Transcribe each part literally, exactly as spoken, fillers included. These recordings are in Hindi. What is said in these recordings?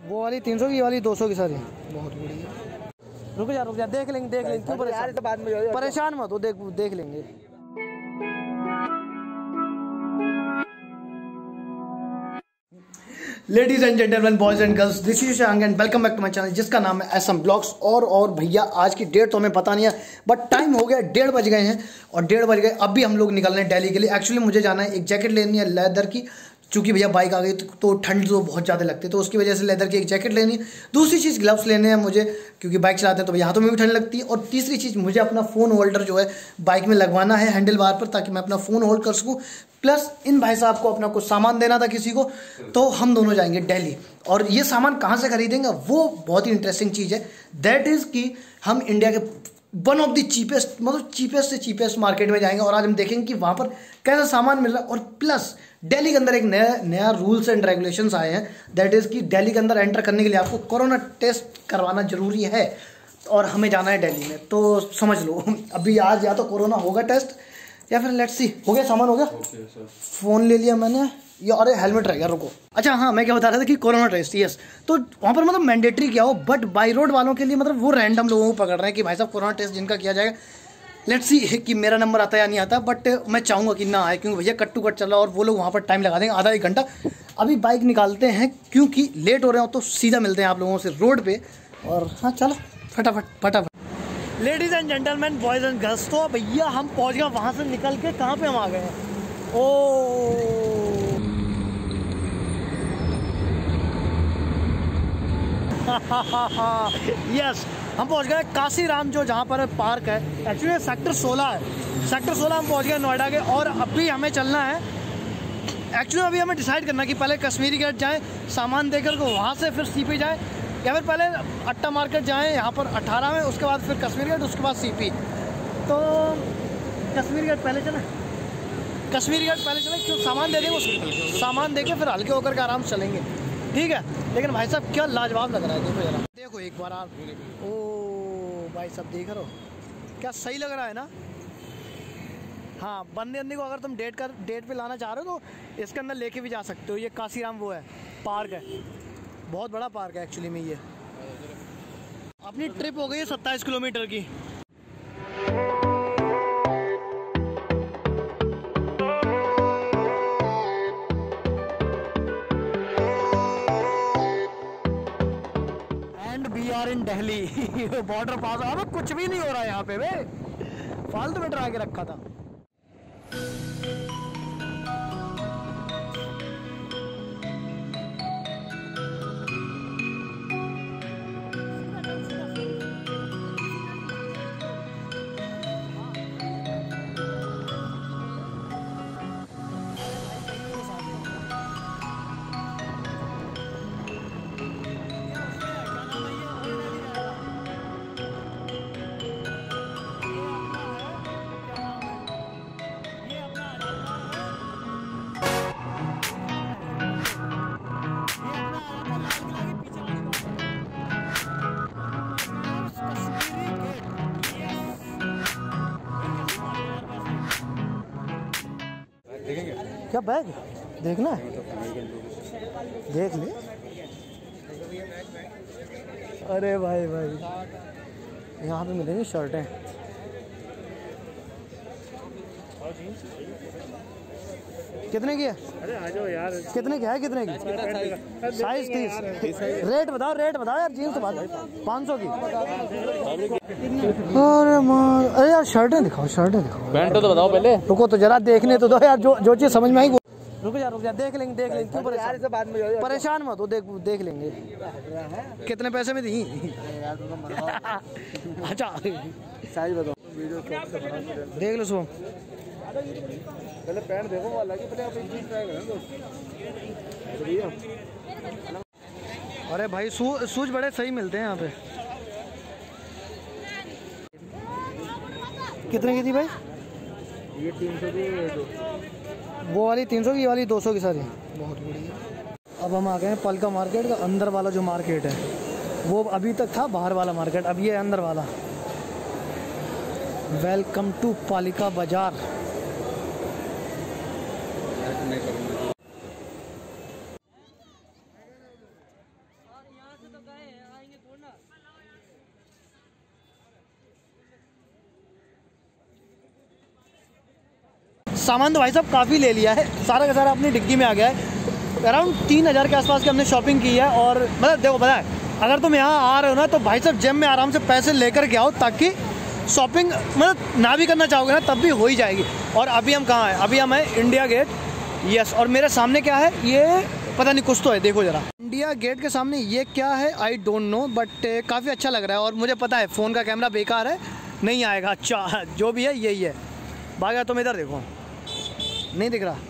वो वाली तीन सौ की, वाली दो सौ की सारी। बहुत बढ़िया। रुक जा रुक जा, देख लेंगे देख लेंगे, क्यों परेशान बाद में परेशान मत हो, देख देख लेंगे। Ladies and gentleman, boys and girls, this is Shashank and welcome back to my channel जिसका नाम है एसएम ब्लॉग्स। और और भैया आज की डेट तो हमें पता नहीं है, बट टाइम हो गया, डेढ़ बज गए हैं और डेढ़ बज गए अभी हम लोग निकल रहे हैं दिल्ली के लिए। एक्चुअली मुझे जाना है, एक जैकेट लेनी है लेदर की, चूंकि भैया बाइक आ गई तो, तो ठंड तो बहुत ज़्यादा लगती है, तो उसकी वजह से लेदर की एक जैकेट लेनी है। दूसरी चीज़ ग्लव्स लेने हैं मुझे, क्योंकि बाइक चलाते हैं तो भैया हाथों में भी ठंड लगती है। और तीसरी चीज़ मुझे अपना फ़ोन होल्डर जो है बाइक में लगवाना है हैंडल बार पर, ताकि मैं अपना फ़ोन होल्ड कर सकूँ। प्लस इन भाई साहब को अपना कुछ सामान देना था किसी को, तो हम दोनों जाएंगे दिल्ली। और ये सामान कहाँ से खरीदेंगे वो बहुत ही इंटरेस्टिंग चीज़ है। दैट इज़ कि हम इंडिया के वन ऑफ द चीपेस्ट, मतलब चीपेस्ट से चीपेस्ट मार्केट में जाएंगे और आज हम देखेंगे कि वहाँ पर कैसा सामान मिल रहा है। और प्लस दिल्ली के अंदर एक नया नया रूल्स एंड रेगुलेशंस आए हैं। दैट इज़ कि दिल्ली के अंदर एंटर करने के लिए आपको कोरोना टेस्ट करवाना जरूरी है और हमें जाना है दिल्ली में। तो समझ लो अभी आज या तो कोरोना होगा टेस्ट या फिर लेट्स सी। हो गया, सामान हो गया, फ़ोन ले लिया मैंने, ये अरे हेलमेट रह गया, रुको। अच्छा हाँ, मैं क्या बता रहा था कि कोरोना टेस्ट, यस, तो वहाँ पर मतलब मैंडेटरी क्या हो, बट बाई रोड वालों के लिए मतलब वो रैंडम लोगों को पकड़ रहे हैं कि भाई साहब कोरोना टेस्ट जिनका किया जाएगा। लेट्स सी कि मेरा नंबर आता है या नहीं आता, बट मैं चाहूँगा कि ना आए, क्योंकि भैया कट टू कट चल रहा है और वो लोग वहाँ पर टाइम लगा देंगे आधा एक घंटा। अभी बाइक निकालते हैं क्योंकि लेट हो रहे हो, तो सीधा मिलते हैं आप लोगों से रोड पर। और हाँ चलो फटाफट फटाफट। Ladies and gentleman, boys and girls, तो भैया हम पहुँच गए वहाँ से निकल के, कहाँ पे हम आ गए हैं, ओ यस, हम पहुंच गए काशीराम, जो जहाँ पर पार्क है। एक्चुअली सेक्टर सोलह है, सेक्टर सोलह हम पहुंच गए नोएडा के। और अभी हमें चलना है, एक्चुअली अभी हमें डिसाइड करना कि पहले कश्मीरी गेट जाएं सामान देकर को, वहाँ से फिर सीपी जाएं, या फिर पहले अट्टा मार्केट जाएं यहाँ पर अठारह में, उसके बाद फिर कश्मीरी गेट, उसके बाद सीपी। तो कश्मीरी गेट पहले चलें, कश्मीरी गेट पहले चलें, क्यों सामान दे देंगे, उस सामान दे के फिर हल्के होकर के आराम से चलेंगे, ठीक है। लेकिन भाई साहब क्या लाजवाब लग रहा है, देखो जरा, देखो एक बार आप, ओ भाई साहब देख रहे हो क्या सही लग रहा है ना। हाँ, बंदे बंदे को अगर तुम डेट कर डेट पे लाना चाह रहे हो तो इसके अंदर लेके भी जा सकते हो। ये काशीराम वो है, पार्क है, बहुत बड़ा पार्क है एक्चुअली में। ये अपनी ट्रिप हो गई है सत्ताईस किलोमीटर की। इन दिल्ली बॉर्डर पास, अब कुछ भी नहीं हो रहा है यहाँ पे, वे फालतू में डरा के रखा था। क्या बैग देखना है, देख ले। अरे भाई भाई, यहाँ पे मिलेंगी शर्टें, कितने की है? अरे आ जाओ यार, कितने की है, कितने की? साइज तीस। रेट बताओ, रेट बताओ यार, जीन्स बात पाँच सौ की। अरे माँ, अरे यार शर्टें दिखाओ, शर्टें दिखाओ, पैंट तो बताओ पहले, रुको तो जरा देखने तो दो यार, जो जो चीज़ समझ में आई वो। रुक जा रुक जा, देख लेंगे देख लेंगे, क्यों परेशान बाद में परेशान मत हो, देख देख लेंगे। कितने पैसे में दी? अच्छा साइज बताओ, देख लो सुबह, पहले पैंट देखो वो अलग ही, पहले आप एक चीज ट्राई करें दोस्त। अरे भाई शूज शूज बड़े सही मिलते हैं यहाँ पे। कितने की थी भाई? ये तीन सौ की, वो वाली तीन सौ की, वाली दो सौ की सारी। बहुत बढ़िया। अब हम आ गए हैं पलका मार्केट का अंदर वाला जो मार्केट है, वो अभी तक था बाहर वाला मार्केट, अब ये अंदर वाला। वेलकम टू पालिका बाजार। सामान तो भाई साहब काफ़ी ले लिया है, सारा का सारा अपनी डिग्गी में आ गया है। अराउंड तीन हज़ार के आसपास की हमने शॉपिंग की है। और मतलब देखो पता है, अगर तुम यहाँ आ रहे हो ना तो भाई साहब जेब में आराम से पैसे लेकर के आओ, ताकि शॉपिंग मतलब ना भी करना चाहोगे ना तब भी हो ही जाएगी। और अभी हम कहाँ हैं? अभी हम हैं इंडिया गेट। यस, और मेरे सामने क्या है? ये पता नहीं, कुछ तो है, देखो ज़रा। इंडिया गेट के सामने ये क्या है आई डोंट नो, बट काफ़ी अच्छा लग रहा है। और मुझे पता है फ़ोन का कैमरा बेकार है, नहीं आएगा। अच्छा जो भी है यही है। भागा तुम इधर देखो, नहीं दिख रहा।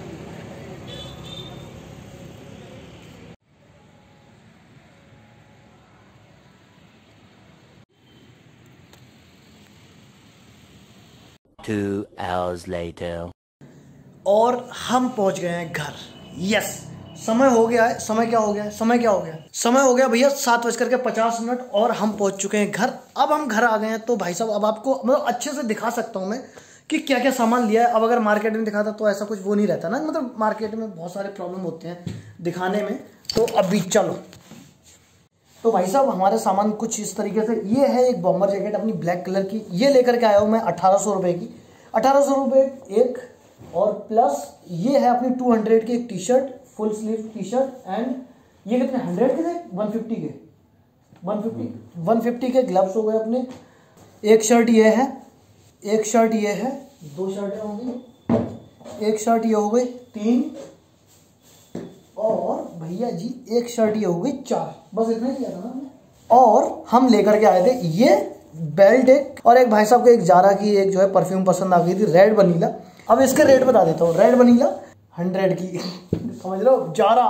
Two hours later. और हम पहुंच गए हैं घर। यस, समय हो गया है। समय क्या हो गया है? समय क्या हो गया? समय हो गया भैया सात बज करके पचास मिनट और हम पहुंच चुके हैं घर। अब हम घर आ गए हैं तो भाई साहब अब आपको मतलब अच्छे से दिखा सकता हूं मैं कि क्या क्या सामान लिया है। अब अगर मार्केट में दिखाता तो ऐसा कुछ वो नहीं रहता ना, मतलब मार्केट में बहुत सारे प्रॉब्लम होते हैं दिखाने में। तो अभी चलो, तो भाई साहब हमारे सामान कुछ इस तरीके से। ये है एक बॉम्बर जैकेट अपनी ब्लैक कलर की, ये लेकर के आया हूँ मैं अठारह सौ रुपये की। अठारह सौ रुपये एक, और प्लस ये है अपनी टू हंड्रेड की एक T shirt, full sleeve T shirt. And ये कितने हंड्रेड के थे? वन फिफ्टी के, वन फिफ्टी वन फिफ्टी के ग्लव्स हो गए अपने। एक शर्ट ये है, एक शर्ट ये है, दो शर्टें हो गई, एक शर्ट ये हो गई तीन, और भैया जी एक शर्ट ये हो गई चार। बस इतना ही लिया था ना हमने। और हम लेकर के आए थे ये बेल्ट एक, और एक भाई साहब को एक जारा की एक जो है परफ्यूम पसंद आ गई थी, रेड वनीला। अब इसके रेट बता देता हूँ। रेड वनीला हंड्रेड की समझ लो, जारा।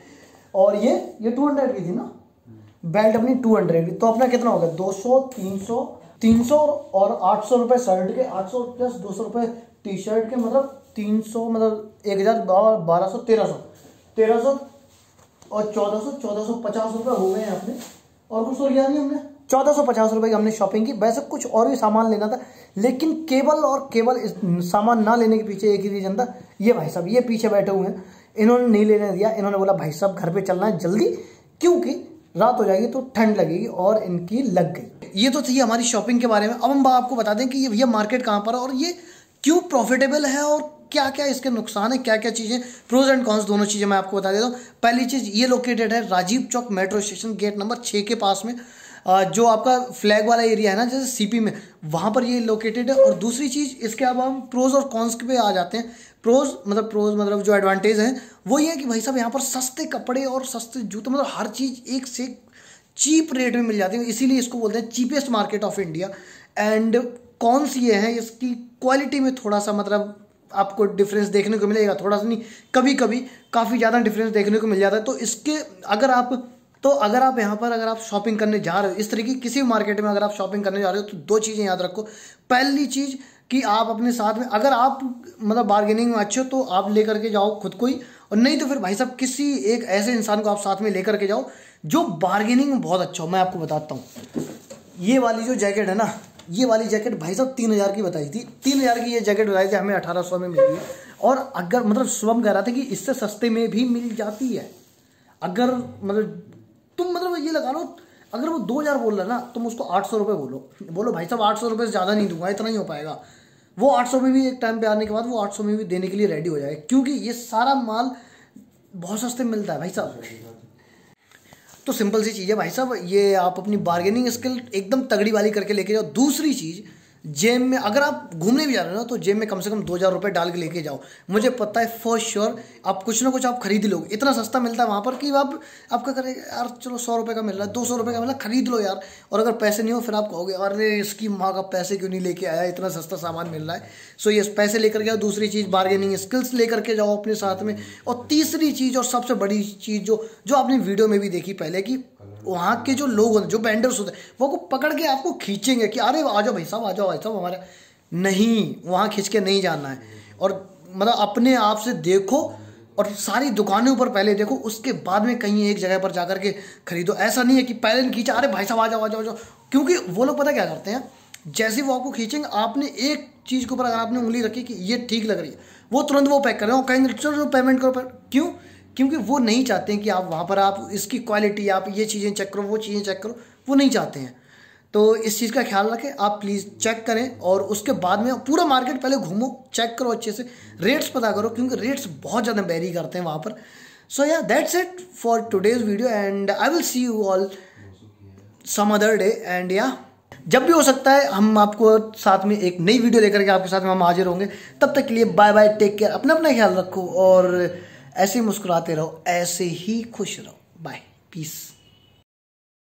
और ये ये टू हंड्रेड की थी ना, बेल्ट अपनी टू हंड्रेड की। तो अपना कितना हो गया? दो सौ, तीन सौ, तीन सौ और आठ सौ रुपये शर्ट के, आठ सौ प्लस दो सौ रुपये टी शर्ट के, मतलब तीन सौ, मतलब एक हज़ार बारह सौ, तेरह सौ, तेरह सौ और चौदह सौ, चौदह सौ पचास रुपये हो गए हैं अपने। और कुछ तो लिया नहीं हमने। चौदह सौ पचास रुपये की हमने शॉपिंग की। वैसे कुछ और भी सामान लेना था, लेकिन केवल और केवल इस सामान ना लेने के पीछे एक ही रीजन था। ये भाई साहब ये पीछे बैठे हुए हैं, इन्होंने नहीं लेने दिया। इन्होंने बोला भाई साहब घर पे चलना है जल्दी, क्योंकि रात हो जाएगी तो ठंड लगेगी, और इनकी लग गई। ये तो थी हमारी शॉपिंग के बारे में। अब हम आपको बता दें कि ये भैया मार्केट कहाँ पर है और ये क्यों प्रॉफिटेबल है, और क्या क्या इसके नुकसान है, क्या क्या चीज़ें, प्रोज एंड कॉन्स दोनों चीज़ें मैं आपको बता देता हूँ। पहली चीज़, ये लोकेटेड है Rajiv Chowk metro station gate number छः के पास में, जो आपका फ्लैग वाला एरिया है ना जैसे सीपी में, वहाँ पर ये लोकेटेड है। और दूसरी चीज़, इसके अब हम प्रोज और कॉन्स पे आ जाते हैं। प्रोज मतलब प्रोज मतलब जो एडवांटेज है वो ये है कि भाई साहब यहाँ पर सस्ते कपड़े और सस्ते जूते, मतलब हर चीज़ एक से चीप रेट में मिल जाती है, इसीलिए इसको बोलते हैं cheapest market of India. And cons ये है, इसकी क्वालिटी में थोड़ा सा मतलब आपको डिफरेंस देखने को मिलेगा, थोड़ा सा नहीं, कभी कभी काफ़ी ज़्यादा डिफरेंस देखने को मिल जाता है। तो इसके अगर आप तो अगर आप यहाँ पर अगर आप शॉपिंग करने जा रहे हो इस तरीके किसी भी मार्केट में अगर आप शॉपिंग करने जा रहे हो तो दो चीज़ें याद रखो। पहली चीज़ कि आप अपने साथ में, अगर आप मतलब बार्गेनिंग में अच्छे हो तो आप लेकर के जाओ खुद को ही, और नहीं तो फिर भाई साहब किसी एक ऐसे इंसान को आप साथ में लेकर के जाओ जो बार्गेनिंग में बहुत अच्छा हो। मैं आपको बताता हूँ, ये वाली जो जैकेट है ना, ये वाली जैकेट भाई साहब तीन हज़ार की बताई थी, तीन हज़ार की ये जैकेट बताई थी, हमें अठारह सौ में मिली है। और अगर मतलब शुभम कह रहा था कि इससे सस्ते में भी मिल जाती है। अगर मतलब तुम मतलब ये लगा लो, अगर वो दो हज़ार बोल रहा है ना, तुम उसको आठ सौ रुपये बोलो, बोलो भाई साहब आठ सौ रुपये से ज़्यादा नहीं दूंगा, इतना ही हो पाएगा। वो आठ सौ में भी एक टाइम पे आने के बाद वो आठ सौ में भी देने के लिए रेडी हो जाएगा, क्योंकि ये सारा माल बहुत सस्ते में मिलता है भाई साहब। तो सिंपल सी चीज़ है भाई साहब, ये आप अपनी बार्गेनिंग स्किल एकदम तगड़ी वाली करके लेके जाओ। दूसरी चीज़, जेब में अगर आप घूमने भी जा रहे हो ना तो जेब में कम से कम दो हज़ार रुपये डाल के लेके जाओ। मुझे पता है फॉर श्योर आप कुछ ना कुछ आप खरीद लोगे, इतना सस्ता मिलता है वहाँ पर कि आप आपका करेगा यार चलो सौ रुपये का मिल रहा है, दो सौ रुपये का मिल रहा है, खरीद लो यार। और अगर पैसे नहीं हो फिर आप कहोगे अरे इसकी माँ का पैसे क्यों नहीं लेके आया, इतना सस्ता सामान मिल रहा है। सो ये पैसे लेकर के आओ। दूसरी चीज़ बार्गेनिंग स्किल्स लेकर के जाओ अपने साथ में। और तीसरी चीज़ और सबसे बड़ी चीज़ जो जो आपने वीडियो में भी देखी पहले, कि वहाँ के जो लोग होते जो वेंडर्स होते हैं वो को पकड़ के आपको खींचेंगे कि अरे आ जाओ भाई साहब, आ जाओ भाई साहब हमारे, नहीं वहाँ खींच के नहीं जाना है। और मतलब अपने आप से देखो और सारी दुकानें ऊपर पहले देखो, उसके बाद में कहीं एक जगह पर जाकर के खरीदो। ऐसा नहीं है कि पहले खींचा अरे भाई साहब आ जाओ आ जाओ आ जाओ, क्योंकि वो लोग पता क्या करते हैं, जैसे वो आपको खींचेंगे आपने एक चीज़ के ऊपर अगर आपने उंगली रखी कि ये ठीक लग रही है, वो तुरंत वो पैक कर रहे हो, कहीं चलो पेमेंट करो पर क्यों, क्योंकि वो नहीं चाहते हैं कि आप वहाँ पर आप इसकी क्वालिटी आप ये चीज़ें चेक करो वो चीज़ें चेक करो, वो नहीं चाहते हैं। तो इस चीज़ का ख्याल रखें आप, प्लीज़ चेक करें और उसके बाद में पूरा मार्केट पहले घूमो, चेक करो अच्छे से, रेट्स पता करो क्योंकि रेट्स बहुत ज़्यादा वेरी करते हैं वहाँ पर। So yeah that's it for today's video and I will see you all some other day. And yeah जब भी हो सकता है हम आपको साथ में एक नई वीडियो लेकर के आपके साथ में हम हाजिर होंगे। तब तक के लिए बाय बाय, टेक केयर, अपना अपना ख्याल रखो और ऐसे ही मुस्कुराते रहो, ऐसे ही खुश रहो। Bye, piece.